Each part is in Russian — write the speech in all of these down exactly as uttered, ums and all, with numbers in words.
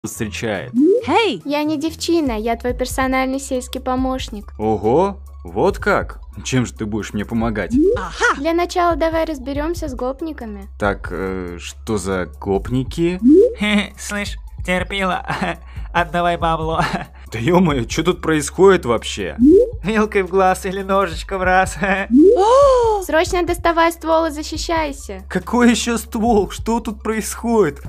встречает. Hey! Я не девчина, я твой персональный сельский помощник. Ого, вот как? Чем же ты будешь мне помогать? Ага! Для начала давай разберемся с гопниками. Так, э, что за гопники? Слышь, терпила, отдавай бабло. Да ё-моё, что тут происходит вообще? Вилкой в глаз или ножичком в раз. Срочно доставай ствол и защищайся. Какой еще ствол? Что тут происходит?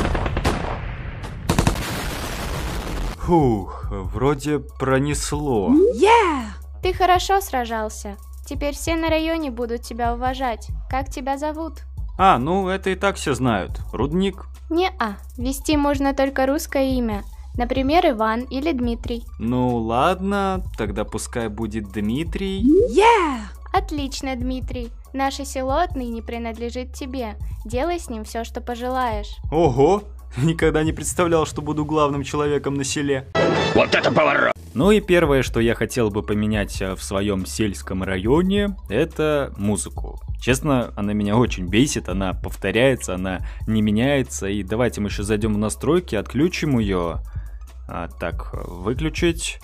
Фух, вроде пронесло. Yeah! Ты хорошо сражался. Теперь все на районе будут тебя уважать. Как тебя зовут? А, ну это и так все знают. Рудник. Не-а, ввести можно только русское имя. Например, Иван или Дмитрий. Ну ладно, тогда пускай будет Дмитрий. Yeah! Отлично, Дмитрий. Наше село отныне принадлежит тебе. Делай с ним все, что пожелаешь. Ого! Никогда не представлял, что буду главным человеком на селе. Вот это поворот! Ну и первое, что я хотел бы поменять в своем сельском районе, это музыку. Честно, она меня очень бесит, она повторяется, она не меняется. И давайте мы еще зайдем в настройки, отключим ее. А, так, выключить.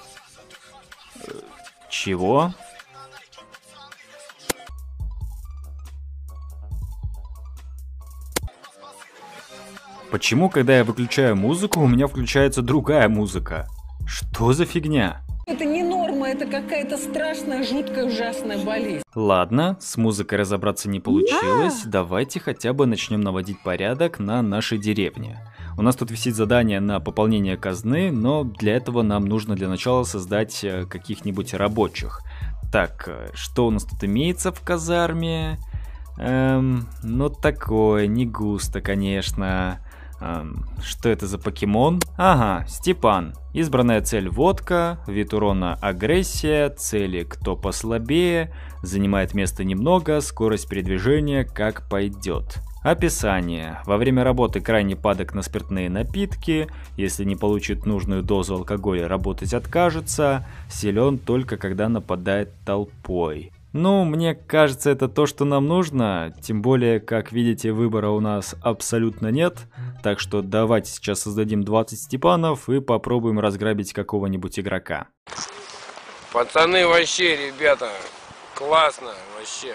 Чего? Почему, когда я выключаю музыку, у меня включается другая музыка? Что за фигня? Это не норма, это какая-то страшная, жуткая, ужасная болезнь. Ладно, с музыкой разобраться не получилось. Давайте хотя бы начнем наводить порядок на нашей деревне. У нас тут висит задание на пополнение казны, но для этого нам нужно для начала создать каких-нибудь рабочих. Так, что у нас тут имеется в казарме? Эм, ну такое, не густо, конечно. Эм, что это за покемон? Ага, Степан. Избранная цель водка, вид урона агрессия, цели кто послабее, занимает место немного, скорость передвижения как пойдет. Описание. Во время работы крайне падок на спиртные напитки, если не получит нужную дозу алкоголя, работать откажется, силен только когда нападает толпой. Ну, мне кажется, это то, что нам нужно, тем более, как видите, выбора у нас абсолютно нет, так что давайте сейчас создадим двадцать Степанов и попробуем разграбить какого-нибудь игрока. Пацаны, вообще, ребята, классно, вообще.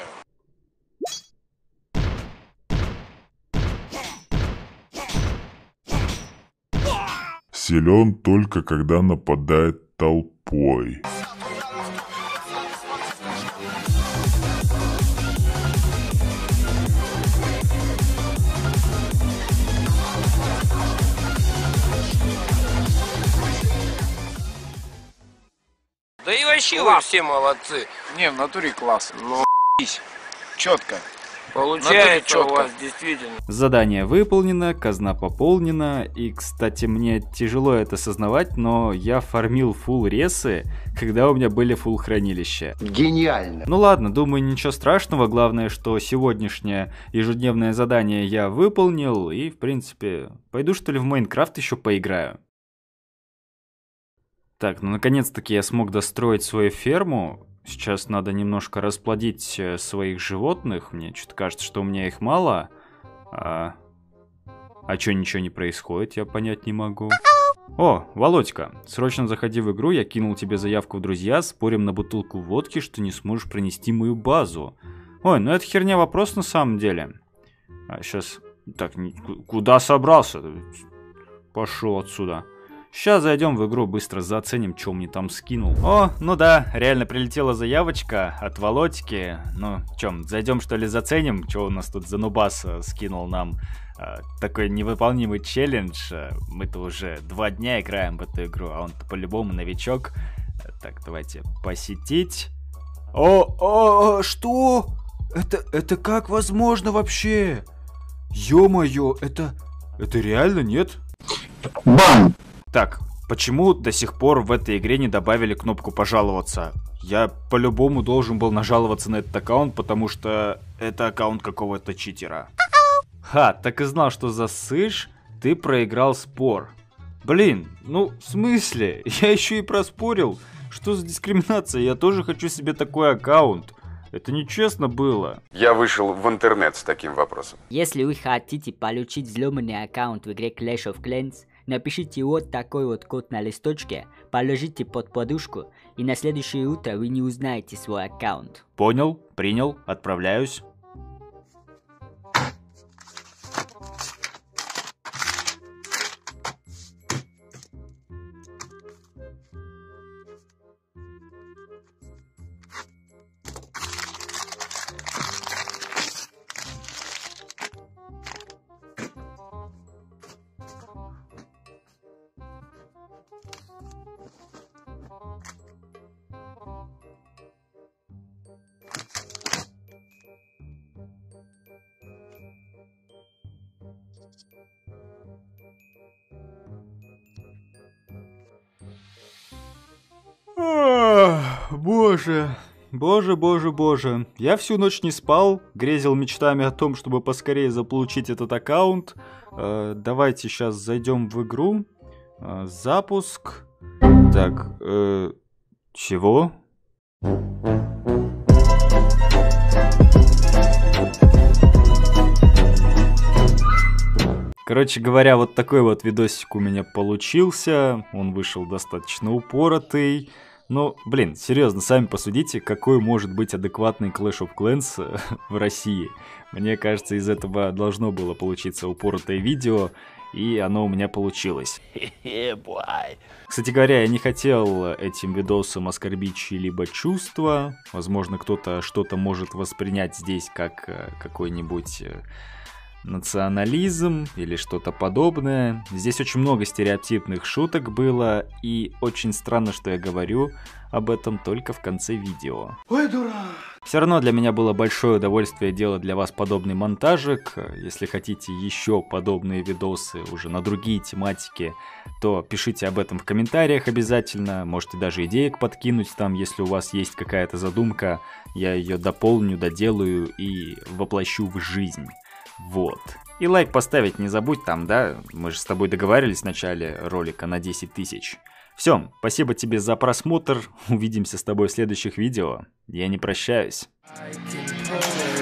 Силен только когда нападает толпой. Да и вообще вы все молодцы. Не, в натуре класс. Ну, четко. Получается у вас действительно. Задание выполнено, казна пополнена, и, кстати, мне тяжело это осознавать, но я фармил фулл ресы, когда у меня были фулл хранилища. Гениально. Ну ладно, думаю, ничего страшного, главное, что сегодняшнее ежедневное задание я выполнил, и, в принципе, пойду что ли в Майнкрафт еще поиграю. Так, ну наконец-таки я смог достроить свою ферму. Сейчас надо немножко расплодить своих животных. Мне что-то кажется, что у меня их мало. А, а чё ничего не происходит, я понять не могу. О, Володька, срочно заходи в игру, я кинул тебе заявку в друзья, спорим на бутылку водки, что не сможешь пронести мою базу. Ой, ну это херня вопрос на самом деле. А, сейчас... Так, куда собрался? Пошел отсюда. Сейчас зайдем в игру, быстро заценим, что мне там скинул. О, ну да, реально прилетела заявочка от Володьки. Ну, чем, зайдем что ли заценим, что у нас тут за нубас скинул нам. Э, такой невыполнимый челлендж. Мы-то уже два дня играем в эту игру, а он-то по-любому новичок. Так, давайте посетить. О, о, что? Это, это как возможно вообще? Ё-моё, это, это реально, нет? Бан! Так, почему до сих пор в этой игре не добавили кнопку «Пожаловаться»? Я по-любому должен был нажаловаться на этот аккаунт, потому что это аккаунт какого-то читера. Ха, так и знал, что засышь, ты проиграл спор. Блин, ну в смысле? Я еще и проспорил. Что за дискриминация? Я тоже хочу себе такой аккаунт. Это нечестно было. Я вышел в интернет с таким вопросом. Если вы хотите получить взломанный аккаунт в игре Clash of Clans, Напишите вот такой вот код на листочке, положите под подушку, и на следующее утро вы не узнаете свой аккаунт. Понял, принял, отправляюсь. Боже, боже, боже, боже. Я всю ночь не спал, грезил мечтами о том, чтобы поскорее заполучить этот аккаунт. Э, давайте сейчас зайдем в игру. Э, запуск. Так, э, чего? Короче говоря, вот такой вот видосик у меня получился. Он вышел достаточно упоротый. Ну, блин, серьезно, сами посудите, какой может быть адекватный Clash of Clans в России. Мне кажется, из этого должно было получиться упоротое видео, и оно у меня получилось. Кстати говоря, я не хотел этим видосом оскорбить чьи-либо чувства. Возможно, кто-то что-то может воспринять здесь как какой-нибудь национализм или что-то подобное. Здесь очень много стереотипных шуток было, и очень странно, что я говорю об этом только в конце видео. Ой, дурак! Все равно для меня было большое удовольствие делать для вас подобный монтажик. Если хотите еще подобные видосы уже на другие тематики, то пишите об этом в комментариях обязательно. Можете даже идеек подкинуть там, если у вас есть какая-то задумка. Я ее дополню, доделаю и воплощу в жизнь. Вот. И лайк поставить не забудь там, да? Мы же с тобой договаривались в начале ролика на десять тысяч. Все, спасибо тебе за просмотр. Увидимся с тобой в следующих видео. Я не прощаюсь.